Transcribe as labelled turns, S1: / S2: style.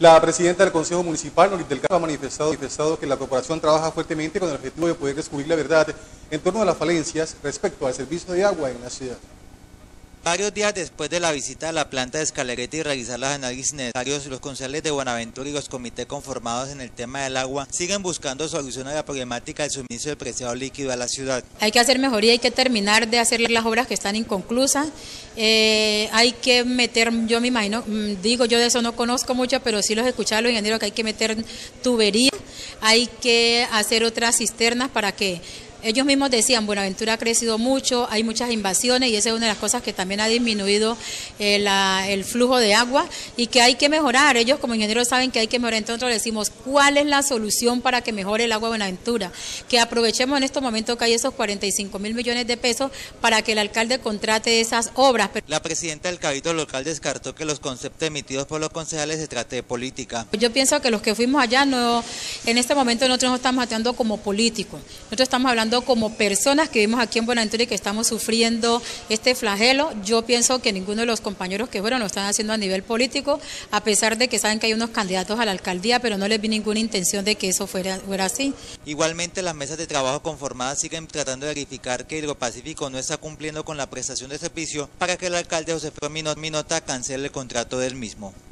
S1: La presidenta del Consejo Municipal, Noris del Carmen, ha manifestado que la corporación trabaja fuertemente con el objetivo de poder descubrir la verdad en torno a las falencias respecto al servicio de agua en la ciudad.
S2: Varios días después de la visita a la planta de Escalereta y realizar los análisis necesarios, los concejales de Buenaventura y los comités conformados en el tema del agua siguen buscando solución a la problemática del suministro del preciado líquido a la ciudad.
S3: Hay que hacer mejoría, hay que terminar de hacer las obras que están inconclusas, hay que meter, yo me imagino, digo, yo de eso no conozco mucho, pero sí los he escuchado a los ingenieros que hay que meter tuberías, hay que hacer otras cisternas para que ellos mismos decían, Buenaventura ha crecido mucho, hay muchas invasiones y esa es una de las cosas que también ha disminuido el flujo de agua y que hay que mejorar. Ellos como ingenieros saben que hay que mejorar, entonces nosotros decimos, ¿cuál es la solución para que mejore el agua de Buenaventura? Que aprovechemos en estos momentos que hay esos 45.000 millones de pesos para que el alcalde contrate esas obras.
S2: La presidenta del Cabildo Local descartó que los conceptos emitidos por los concejales se trate de política.
S3: Yo pienso que los que fuimos allá, en este momento nosotros no estamos actuando como políticos, nosotros estamos hablando como personas que vivimos aquí en Buenaventura y que estamos sufriendo este flagelo. Yo pienso que ninguno de los compañeros que fueron lo están haciendo a nivel político, a pesar de que saben que hay unos candidatos a la alcaldía, pero no les vi ninguna intención de que eso fuera así.
S2: Igualmente, las mesas de trabajo conformadas siguen tratando de verificar que Hidropacífico no está cumpliendo con la prestación de servicio para que el alcalde José Minota cancele el contrato del mismo.